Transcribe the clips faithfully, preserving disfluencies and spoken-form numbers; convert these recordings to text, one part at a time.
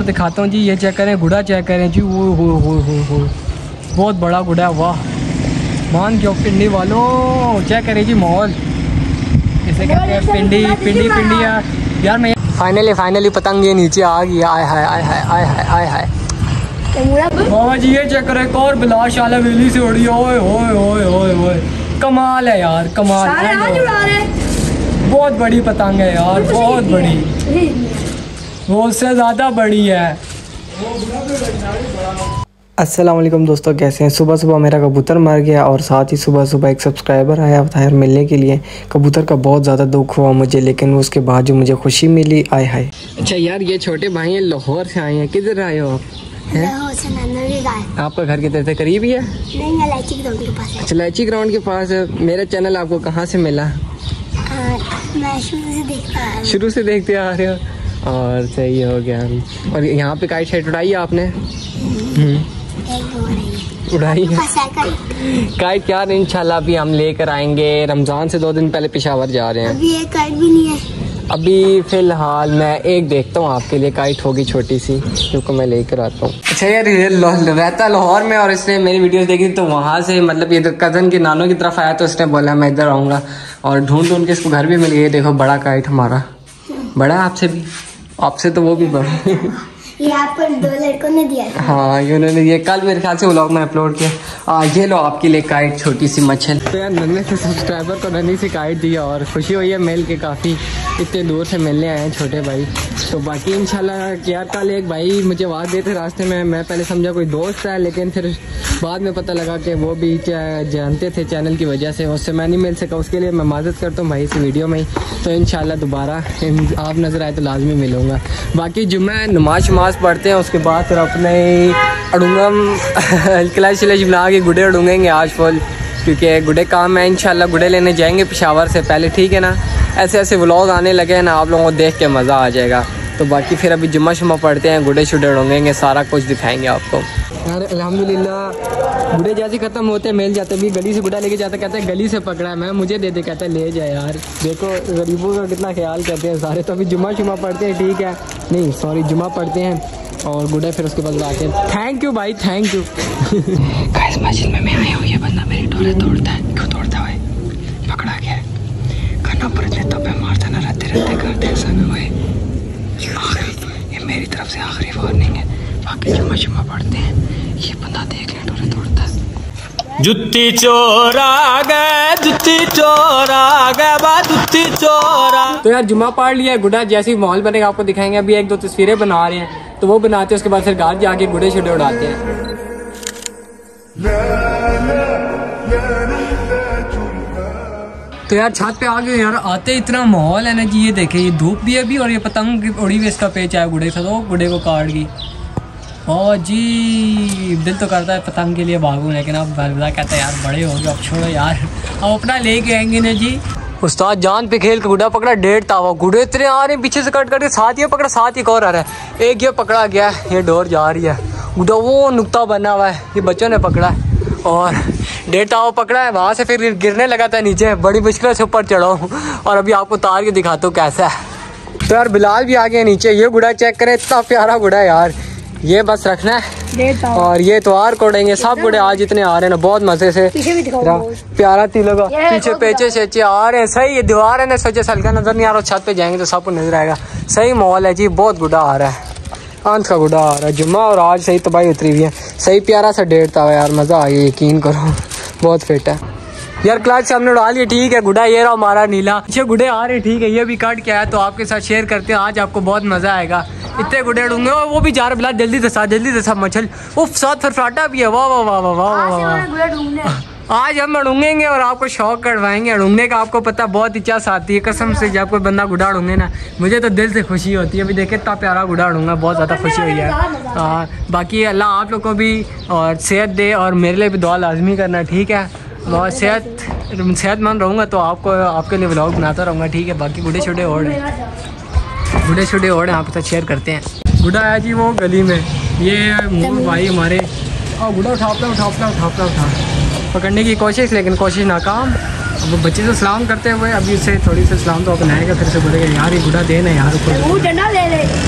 दिखाता हूँ जी। ये चेक करें, गुड़ा चेक करें जी। वो हो हो हो हो बहुत बड़ा गुड़ा है, वाह मान के पिंडी वालों। चेक करें जी माहौल, इसे कहते हैं पिंडी पिंडी पिंडी यार। यार मैं फाइनली फाइनली पतंग ये नीचे आ गई। आय हाय आय हाय आय हाय आय हाय बाबा जी। ये चेक करें, एक और बिलाश आला वेली से उड़ी। ओए ओए ओए ओए ओए कमाल है यार, कमाल है। बहुत बड़ी पतंग है यार, बहुत बड़ी, वो उससे ज़्यादा बड़ी है। अस्सलाम वालेकुम दोस्तों, कैसे हैं? सुबह सुबह मेरा कबूतर मर गया और साथ ही सुबह सुबह एक सब्सक्राइबर आया ताहिर मिलने के लिए। कबूतर का बहुत ज़्यादा दुख हुआ मुझे, लेकिन उसके बाद जो मुझे खुशी मिली, आय हाय। अच्छा यार, ये छोटे भाई हैं, लाहौर से आए हैं। किधर आए हो आप? आपका घर कितने से करीब ही है? नहीं, इलायची ग्राउंड के पास है। अच्छा, इलायची ग्राउंड के पास है। मेरा चैनल आपको कहाँ से मिला? मैं शुरू से देखता शुरू से देखते आ रहे हो और सही हो गया। और यहाँ पे काइट शाइट उड़ाई आपने? उड़ाई काइट यार, इंशाल्लाह अभी हम लेकर आएंगे। रमज़ान से दो दिन पहले पेशावर जा रहे हैं। अभी एक काइट भी नहीं है अभी फ़िलहाल। मैं एक देखता हूँ आपके लिए, काइट होगी छोटी सी, क्योंकि मैं लेकर आता हूँ। अच्छा यार, ये रहता लाहौर में और इसने मेरी वीडियोस देखी तो वहाँ से मतलब ये कज़न के नानों की तरफ आया, तो इसने बोला मैं इधर आऊँगा और ढूंढ ढूंढ के इसको घर भी मिल गया। देखो बड़ा काइट हमारा, बड़ा आपसे भी, आपसे तो वो भी बड़ा। ये आपको दो लड़कों ने दिया था। हाँ, ये उन्होंने ये कल मेरे ख्याल से व्लॉग में अपलोड किया। आ, ये लो आपके लिए काइट, छोटी सी मच्छर। तो यार नन्हे से सब्सक्राइबर को नन्ही सी काइट दिया और खुशी हुई है मिल के। काफ़ी इतने दूर से मिलने आए हैं छोटे भाई। तो बाकी इंशाल्लाह यार, कल एक भाई मुझे आवाज़ देते रास्ते में, मैं पहले समझा कोई दोस्त है, लेकिन फिर बाद में पता लगा कि वो भी जानते थे चैनल की वजह से। उससे मैं नहीं मिल सका, उसके लिए मैं माजरत करता हूँ भाई इस वीडियो में ही। तो इंशाल्लाह दोबारा आप नज़र आए तो लाजमी मिलूँगा। बाकी जुम्मे नमाज शमाज पढ़ते हैं, उसके बाद फिर अपने अड़ूंगम क्लच शलच बना के गुडे अड़ूंगेंगे आज फुल, क्योंकि गुडे काम है। इंशाल्लाह गुडे लेने जाएंगे पेशावर से पहले, ठीक है ना। ऐसे ऐसे व्लॉग आने लगे हैं ना, आप लोगों को देख के मज़ा आ जाएगा। तो बाकी फिर अभी जुम्मा शुम्मा पढ़ते हैं, गुडे शुडे उड़ेंगे, सारा कुछ दिखाएंगे आपको। यार अल्हम्दुलिल्लाह गुडे जैसे ख़त्म होते मिल जाते। भी गली से गुडा लेके जाता, कहते हैं गली से पकड़ा है, मैं मुझे दे दे, कहता है ले जाए। यार देखो गरीबों का कितना ख्याल करते हैं सारे। तो अभी जुम्मा शुम्मा पढ़ते हैं, ठीक है, नहीं सॉरी जुम्मा पढ़ते हैं और गुडे फिर उसके बाद आते हैं। थैंक यू भाई, थैंक यू। गाइस मस्जिद में मैं आया हूँ, ये बंदा मेरी डोरे तोड़ता है। क्यों तोड़ता है? पकड़ा गया खाना पर इतने तबे मारता ना, रहते रहते करते ऐसा ना भाई। ये मेरी तरफ से आखिरी वार्निंग है। बाकी जुम्मा शुम्मा पढ़ते हैं, ये बंदा देख ले डोरे तोड़ता है। जुत्ती चोरा गए, जुत्ती चोरा गए, बा जुत्ती चोरा। तो यार जुम्मा पढ़ लिया, गुडा जैसी माहौल बनेगा आपको दिखाएंगे। अभी एक दो तस्वीरें बना रहे हैं, तो वो बनाते हैं, उसके बाद फिर घर जाके गुडे शुडे उड़ाते हैं। तो यार छत पे आ गए यार, आते इतना माहौल है ना जी। ये देखे, ये धूप भी है अभी और ये पतंग उड़ी हुई, इसका पेच आया गुडे से, तो गुडे को काट गई। ओ जी, दिल तो करता है पतंग के लिए भागूं, लेकिन अब बंदा कहता है यार बड़े हो गए, अब छोड़ो यार, अब अपना लेके आएंगे ना जी। उस्ताद जान पे खेल के गुडा पकड़ा, डेढ़ तावा गुडे इतने आ रहे हैं पीछे से कट कट के, साथ ये पकड़ा, साथ एक और आ रहा है। एक ये पकड़ा गया, ये डोर जा रही है, गुडा वो नुक्ता बना हुआ है, ये बच्चों ने पकड़ा है और डेढ़ तावा पकड़ा है। वहाँ से फिर गिरने लगा था नीचे, बड़ी मुश्किल से ऊपर चढ़ा हूँ और अभी आपको तार के दिखाता हूँ कैसा है। तो यार बिलाल भी आ गया नीचे। ये गुडा चेक करें, इतना प्यारा गुडा है यार, ये बस रखना है और ये त्योहार कोड़ेंगे। सब गुडे आज इतने आ रहे हैं ना, बहुत मजे से, प्यारा तिलों का पीछे पेचे शेचे आ रहे हैं। सही ये दीवार है ना, सोचे हल्का नजर नहीं आ रहा, छत पे जाएंगे तो सबको नजर आएगा। सही माहौल है जी, बहुत गुडा आ रहा है, अंत का गुडा आ रहा है। जुम्मा और आज सही तबाही उतरी हुई है। सही प्यारा सा डेढ़ था यार, मजा आ गया, यकीन करो बहुत फिट है यार। क्लास हमने उड़ा लिया, ठीक है। गुडा ये रहा हमारा नीला, ये गुडे आ रहे, ठीक है। ये भी काट के आया, तो आपके साथ शेयर करते हैं, आज आपको बहुत मजा आएगा। इतने गुडे उड़ूंगे और वो भी जा रहे, बिला जल्दी से साथ, जल्दी से साथ मछल, वो साथ फरफराटा भी है। वाह वाह वाह वाह वाह। आज हम अड़ूंगेंगे और आपको शौक करवाएंगे अड़ूंगने का। आपको पता बहुत इच्छा आती है कसम से, जब कोई बंदा गुडा अड़ूंगे ना, मुझे तो दिल से खुशी होती है। अभी देखे इतना प्यारा गुडा अड़ूंगा, बहुत ज़्यादा खुशी हुई है। आ, बाकी अल्लाह आप लोग को भी और सेहत दे और मेरे लिए भी दुआ लाजमी करना, ठीक है। बहुत सेहत सेहतमंद रहूँगा तो आपको आपके लिए व्लॉग बनाता रहूँगा, ठीक है। बाकी गुडे छोटे और गुडे छोटे और आपके साथ शेयर करते हैं। गुडा आया जी वो गली में, ये मोर भाई हमारे, और गुडा उठापला उठापला उठापला उठा पकड़ने की कोशिश, लेकिन कोशिश नाकाम। अब वो बच्चे से सलाम करते हुए अभी उससे थोड़ी सी सलाम तो अपनाएगा, फिर से बोलेगा यार ये गुडा देना यार ऊपर।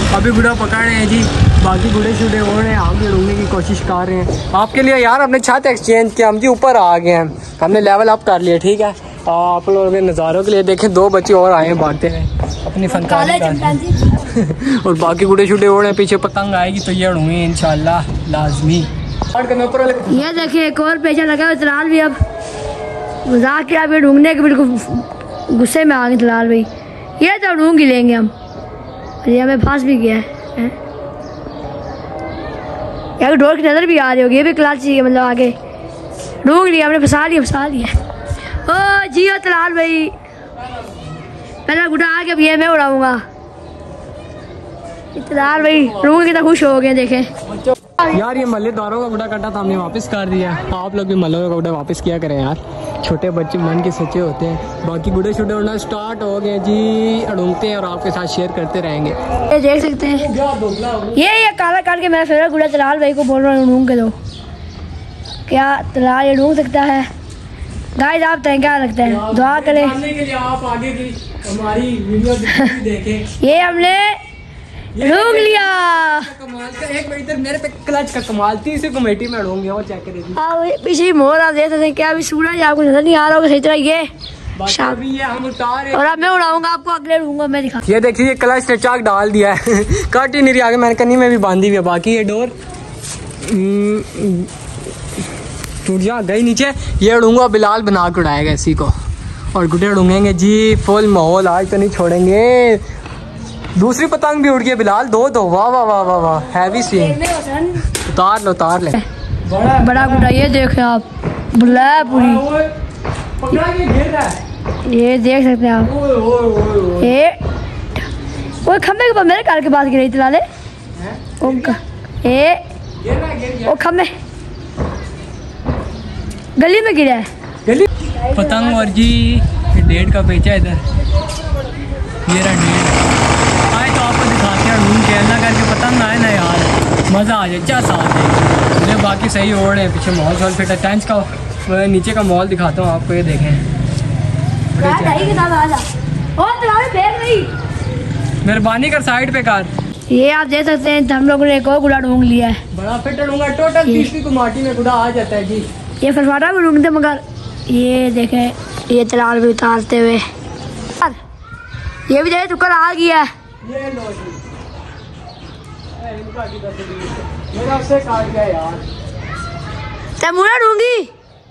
अभी गुड़ा पकड़ रहे हैं जी, बाकी गुड़े शुड़े हो रहे हैं, हम भी ढूंढने की कोशिश कर रहे हैं। आपके लिए यार हमने छत एक्सचेंज किया, हम जी ऊपर आ गए हैं, हमने लेवल अप कर लिया। ठीक है, आप लोगों के नज़ारों के लिए देखें, दो बच्चे और आए हैं भागते हैं अपनी फनकारी और बाकी गुड़े शुड़े हो रहे हैं। पीछे पतंग आएगी तो ये उड़ूंगे इंशाल्लाह लाजमी। ये देखिए एक और पेचा लगा है तलाल भी, अब मजाक के आप ये ढूंढने के बिल्कुल गुस्से में आ गए तलाल भाई। ये तो ढूंढ ही लेंगे हम, ये हमें फांस भी गया है। यार डोर की नज़र भी आ रही होगी, ये भी क्लास चाहिए मतलब आगे ढूंढ लिया हमने, फंसा लिया फंसा लिया। ओ जियो तलाल भाई, पहला गुड़ा आ गया, अब ये मैं उड़ाऊंगा। तलाल भाई ढूंढ कितना खुश हो गए देखें। यार ये मल्लेदारों का गुड़ा कटा था, हमने वापस कर दिया। आप लोग भी मल्लों का गुड़ा वापस किया करें यार, छोटे बच्चे मन के सच्चे होते हैं। बाकी गुड़े शुड़े उड़ना स्टार्ट हो गए जी, अड़ूंगते हैं और आपके साथ शेयर करते रहेंगे। ये देख सकते हैं, ये ये काला काट के मेरा फेवरेट गुड़ा तलाल भाई को बोल रहा हूँ ढूंढ के दो। क्या तलाल ये ढूंढ सकता है? गाइस आप तय क्या लगता है, दुआ करें आप आगे की हमारी वीडियो देखें। ये हमने ढूंढ लिया। कमाल का एक मिनट मेरे पे क्लच का कमाल, तीसरी कमेटी में ढूंढूंगा वो चेक करेगी। हाँ पीछे मोर आप देख सकते हैं, क्या अभी सूरज आपको नजर नहीं आ रहा होगा सही तरह। ये शाम ये हम उतार और अब मैं उड़ाऊंगा आपको, अगले ढूंढूंगा मैं दिखा। ये देखिए क्लच ने चाक डाल दिया है कट ही नहीं रही आगे, मैंने कन्नी में भी बांधी हुई है। बाकी ये डोर टूट जा गई नीचे। ये उड़ूंगा, बिलाल बना के उड़ाएगा इसी को और गुड्डे उड़ूंगेंगे जी। फुल माहौल आज तो नहीं छोड़ेंगे। दूसरी पतंग भी उड़ गई बिलाल, दो दो, वाह वाह वाह वाह वाह, हैवी सीन। उतार लो उतार ले, बड़ा गुड्डा ये देखें आप, बुला पूरी ये देख सकते हैं आप। ये वो खम्बे के पास मेरे कार के पास गिरी तला ले, वो खम्बे गली में गिरा है गली पतंग। और जी डेढ़ का बेचा इधर, ये रहा डेढ़। आए तो आपको दिखाते हैं ढूंढ के, अल्लाह करके पतंग आए ना यार, मज़ा आ जाए, क्या साथ है। मुझे बाकी सही हो रहे हैं, पीछे माहौल शॉल फिट है। टेंच का नीचे का माहौल दिखाता हूँ आपको, ये देखें। मेहरबानी कर साइड पे कर। ये आप देख सकते हैं हम लोगों ने एक और गुड़ा ढूंढ लिया है, बड़ा फिट ढूंढा। टोटल तीसरी को माटी में गुड़ा आ जाता है जी। ये फरफाटा भी ढूंढते मगर ये देखें, ये तलाल भी उतारते हुए, ये भी देखे टुकड़ आ गया। ये लो जी, इनका मेरा से काट गया यार। तमुना ढूंढी,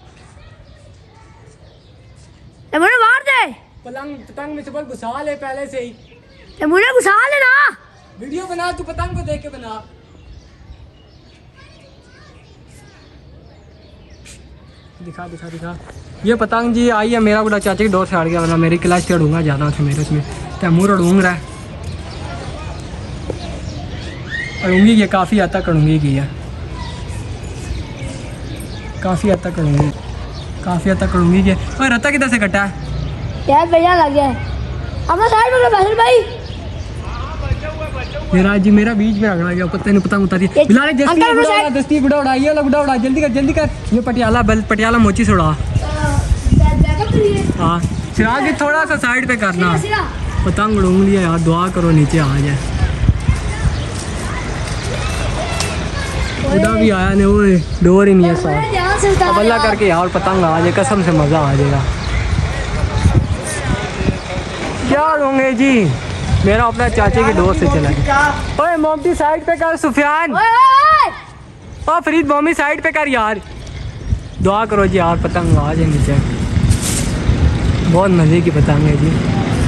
तमुना मार दे। पतंग पतंग में चपल घुसा ले पहले से ही, तमुना घुसा ले ना। वीडियो बना तू, पतंग को देख के बना। दिखा दिखा दिखा। ये पतंग जी आई है, मेरा गुड़ा चाचे की डोर से अड़ गया, वरना मेरी क्लास से अड़ूंगा ज़्यादा थे मेरे उसमें। तैमूर अड़ूंग रहा है, अड़ूंगी ये काफ़ी हद तक अड़ूंगी की है, काफ़ी हद तक अड़ूंगी, काफ़ी हद तक अड़ूंगी की। और रत्ता किधर से कटा है यार? भैया लग गया अपना साइड में बैठल भाई। मेरा जी मेरा बीच में रखना गया, पता नहीं पतंग उतारी। बिलाल जल्दी गुड़ा दस्ती गुड़ा उड़ा, ये गुड़ा उड़ा, जल्दी कर जल्दी कर। ये पटियाला बल पटियाला मोची से उड़ा। हाँ चिराग जी थोड़ा सा साइड पे करना, पतंग उड़ूंग लिया यार, दुआ करो नीचे आ जाए। गुड़ा भी आया नहीं, वो डोर ही नहीं है साथ। अब अल्लाह करके यार पतंग आ जाए, कसम से मज़ा आ जाएगा। क्या होंगे जी, मेरा अपना चाचे की डोर से चला गया। ओए मोमती साइड पे कर, सुफियान ओ फरीद मोमी साइड पे कर यार, दुआ करो जी यार पतंग आ जाए नीचे। बहुत मज़े की पतंग है जी।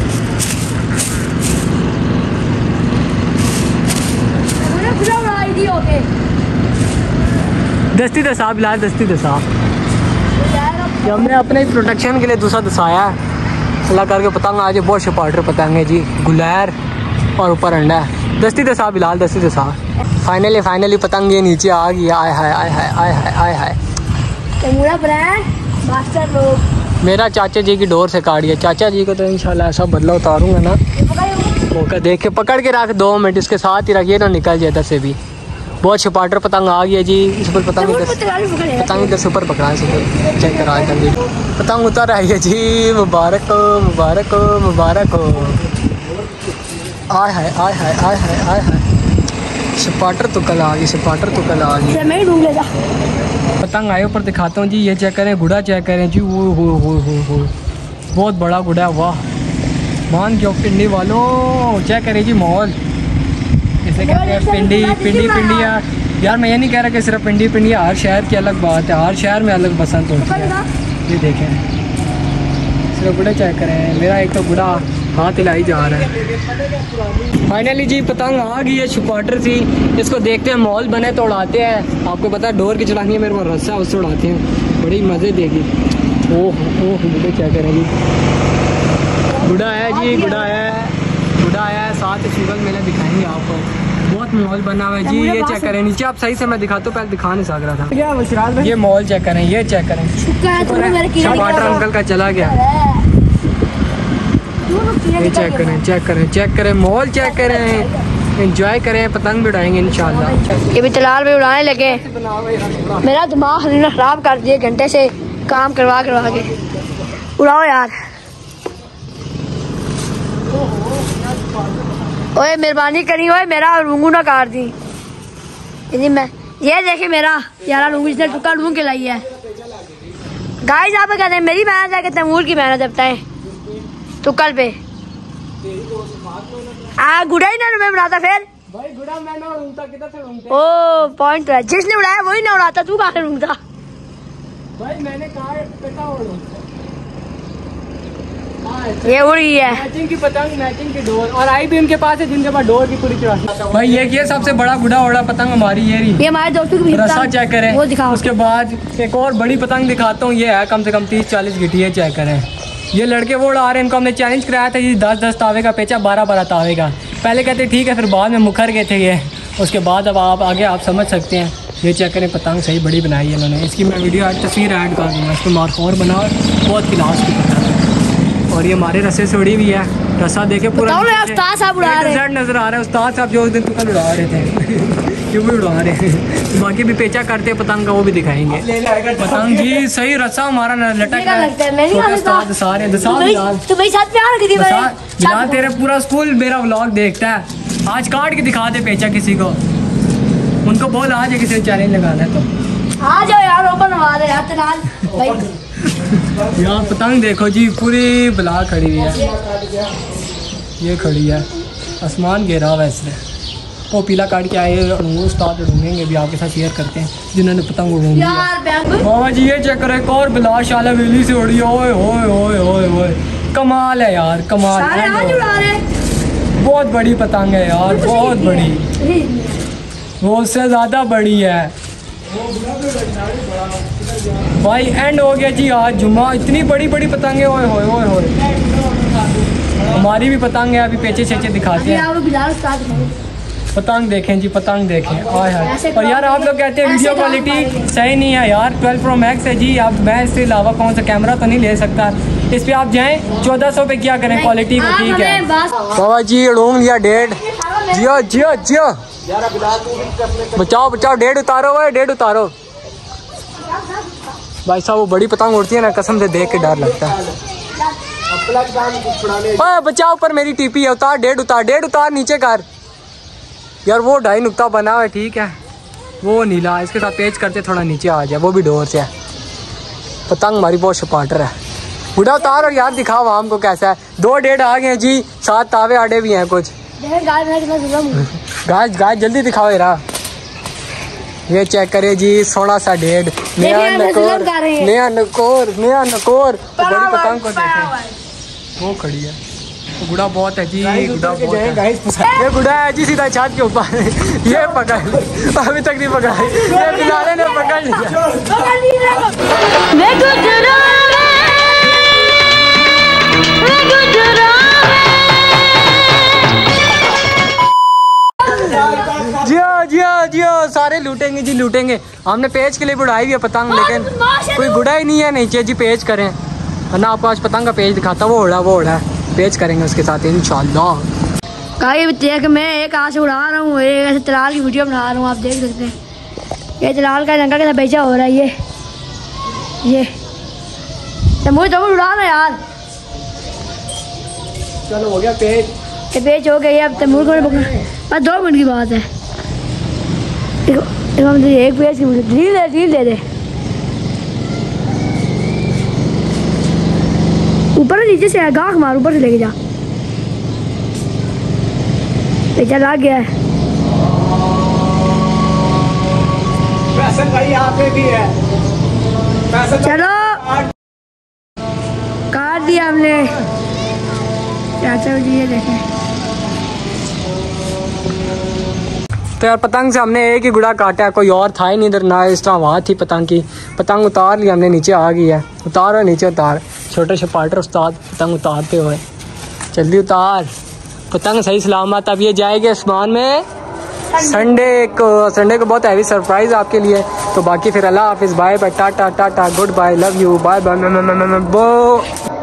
दस्ती दसा बिलाल, दस्ती दसा। हमने अपने प्रोटेक्शन के लिए दूसरा दसाया है, अल्लाह करके पतंग आज बहुत शपाटर पतंग है जी, गुलैर और ऊपर अंडा है। दस्ती दसा बिलाल, दस्ती दसा। फाइनली फाइनली पतंग ये नीचे आ गई। आय हाय आय हाय आय हाय आय हाय। मेरा चाचा जी की डोर से काट दिया। चाचा जी को तो इंशाल्लाह ऐसा बदला उतारूंगा ना, मौका देख के पकड़ के रख, दो मिनट इसके साथ ही रखिए ना, निकल जाए इधर से भी। बहुत छपाटर पतंग आ गई है जी। इस पर पतंग पतंग इधर से ऊपर पकड़ा है, चेक करा जल्दी। पतंग उतर आई है जी, मुबारक हो मुबारक हो मुबारक हो। आय हाय आय हाय आय हाय आय हाय। स्पाटर तो कल आ गई, स्पाटर तो कल आ गई। मैं ही ढूंढ लेगा। पतंग आए ऊपर दिखाता हूँ जी, ये चेक करें, गुड़ा चेक करें जी, वो हो हो हो हो बहुत बड़ा गुड़ा है, वाह मान क्यों पिंडी वालों, चेक करें जी माहौल, इसे कहते हैं पिंडी पिंडी पिंडी यार। यार मैं ये नहीं कह रहा कि सिर्फ पिंडी पिंडी, हर शहर की अलग बात है, हर शहर में अलग बसंत होती है। ये देखें सिर्फ गुड़ा चेक करें, मेरा एक तो गुड़ा हाथ हिलाई जा रहा है। फाइनली जी पतंग आ गई है, छुपाटर थी, इसको देखते हैं मॉल बने तो उड़ाते हैं। आपको पता है डोर की चढ़ानी है, मेरे को रस्सा उससे उड़ाते हैं, बड़ी मज़े देगी। ओह ओह गुड़ा क्या करेंगी, गुड़ा है जी, गुड़ा है, गुड़ा है, साथ शुगर मेले दिखाएंगे आपको, बहुत मॉल बना हुआ है जी। ये चेक करें नीचे, आप सही से मैं दिखाता हूँ, पहले दिखा नहीं सक रहा था। ये मॉल चेक करें, ये चेक करें, छुपाटर अंकल का चला गया। ये चेक करें, चेक करें, चेक करें, मॉल चेक करें, एंजॉय करें, पतंग भी उड़ाएंगे इंशाल्लाह। ये भी तलाल में उड़ाने लगे, मेरा दिमाग खराब कर दिए घंटे से काम करवा करवा के। उड़ाओ यार, ओए मेहरबानी करी, ओए मेरा रूंगू ना काट दी। यदि मैं ये देखे मेरा यारा रूंगू जिसने टुक्का ढूंढ के लाई है। गाइस आप कहते हैं मेरी मेहनत है कि तैमूर की मेहनत है, टुक्कल पे आ गुड़ा ही ना मैं बनाता फिर भाई, गुड़ा मैं ना उड़ता, किधर से उड़ते? ओ पॉइंट है, जिसने उड़ाया वही ना उड़ाता, तू कहाँ से उड़ता? भाई मैंने कहा कटा उड़ो, ये उड़ गई है मैचिंग की पतंग, मैचिंग की डोर, और आई भी उनके पास है जिनके पास डोर की पूरी चढ़ाई। भाई ये ये सबसे बड़ा गुड़ा उड़ा पतंग हमारी, ये रही, ये हमारे दोस्तों की रस्सा चेक करें, वो दिखाओ। उसके बाद एक और बड़ी पतंग दिखाता हूँ, ये है कम से कम तीस चालीस गिटी है, चेक करें। ये लड़के वो उड़ा रहे हैं, इनको हमने चैलेंज कराया था ये दस दस तावे का पेचा, बारह बारह तावे का, पहले कहते ठीक है, फिर बाद में मुखर गए थे ये, उसके बाद अब आप आगे आप समझ सकते हैं। ये चेक करें पतंग सही बड़ी बनाई है इन्होंने, इसकी मैं वीडियो आज तस्वीर ऐड कर दूँगा, इसको मार्क और बना, बहुत क्लास की पतंग है। और ये हमारे रस्से से उड़ी हुई है, रस्सा देखे पूरा उस्ताद साहब उड़ा रहे हैं, नजर आ रहा है, उस्ताद साहब जो उस दिन तुम उड़ा रहे थे क्यों भी उड़ा रहे हैं। बाकी भी पेचा करते हैं पतंग का, वो भी दिखाएंगे। पतंग जी सही रस्सा हमारा लटक रहा है, उस्ताद सारे बिलाल तेरे पूरा स्कूल मेरा व्लॉग देखता है, आज काट के दिखा दे पेचा किसी को, उनको बोल आज किसी ने चैलेंज लगाना है तो आ जाओ यार, ओपन हमारे यार तलाल भाई। यार पतंग देखो जी, पूरी बला खड़ी हुई है, ये खड़ी है, आसमान घेरा हुआ है इसने, वो पीला काट के आए उस्ताद ढूंढेंगे भी आपके साथ शेयर करते हैं जिन्होंने पतंग उड़ाई है। बाबा जी ये चक्कर है, और बिलाल शाला वेली से उड़ी, ओए ओए ओए ओए ओए कमाल है यार, कमाल, बहुत बड़ी पतंग है यार, बहुत बड़ी, वो उससे ज़्यादा बड़ी है भाई। एंड हो गया जी आज जुम्मा, इतनी बड़ी बड़ी पतंगे, ओए होए ओए होए, हमारी भी पतंग है, अभी पेचे छेचे दिखाते हैं। पतंग देखें जी, पतंग देखें, आय हाय। और यार आप लोग कहते हैं वीडियो क्वालिटी सही नहीं है यार, ट्वेल्व प्रो मैक्स है जी, आप मैं इसके अलावा कौन सा कैमरा तो नहीं ले सकता, इस पे आप जाएं चौदह सौ पे क्या करें, क्वालिटी में ठीक है। बाबा जी उड़ूंग लिया डेढ़, जियो जियो जियो, बचाओ बचाओ, डेढ़ उतारो भाई, डेढ़ उतारो भाई साहब, वो बड़ी पतंग उड़ती है ना, कसम से देख के डर लगता है। बचाओ पर मेरी टीपी है, उतार, डेढ़ उतार, डेढ़ उतार नीचे कर यार, वो ढाई नुक्ता बना हुआ है, ठीक है, वो नीला, इसके साथ पेच करते थोड़ा नीचे आ जाए, वो भी डोर से है। पतंग हमारी बहुत स्पाटर है, उड़ा उतार और यार दिखाओ हमको कैसा है। दो डेढ़ आ गए जी, सात तावे आड़े भी हैं कुछ, गाय गाय जल्दी दिखाओ यार। ये चेक करे जी, सोना सा डेढ़, नया नकोर, नया नकोर, नया नकोर, बड़ी पतंग को देखें, वो खड़ी है, गुड़ा बहुत है जी, गुड़ा बहुत है, ये गुड़ा है जी सीधा छत के ऊपर, ये पकड़, अभी तक नहीं पकड़ा, ये बिलाले ने पकड़ लिया। जियो जियो जियो, सारे लूटेंगे जी, लूटेंगे। हमने पेज के लिए बुढ़ाई हुई है पतंग, लेकिन कोई गुड़ा ही नहीं है नीचे जी, पेज करें, वरना आपको आज पतंग का पेज दिखाता, वो उड़ा वो उड़ा पेज करेंगे उसके साथ इंशाल्लाह। देख मैं एक हाथ से उड़ा रहा हूँ, एक ऐसे तलाल की वीडियो बना रहा हूँ, आप देख सकते हैं। ये तलाल का जंगल के साथ बेचा हो रहा है, ये ये तो मुझे तो उड़ा रहा यार। चलो हो गया पेज, ये पेज हो गई, अब तैमूर को बस दो मिनट की बात है। एक पेज की रील दे रील दे दे ऊपर नीचे से गाँव मार ऊपर से लेके जा पेचा ला गया है भाई यहाँ पे भी है चलो काट दिया हमने चाचा जी ये देखें। तो यार पतंग से हमने एक ही गुड़ा काटा है, कोई और था ही नहीं इधर, ना इस तरह वहाँ थी पतंग की। पतंग उतार लिया हमने, नीचे आ गई है। उतार और नीचे उतार, छोटे शपाटर उस्ताद पतंग उतारते हुए। जल्दी उतार पतंग सही सलामत। अब ये जाएगी आसमान में संडे को। संडे को बहुत हैवी सरप्राइज आपके लिए। तो बाकी फिर अल्लाह हाफिज़, bye bye, tata tata, good bye, love you, bye bye.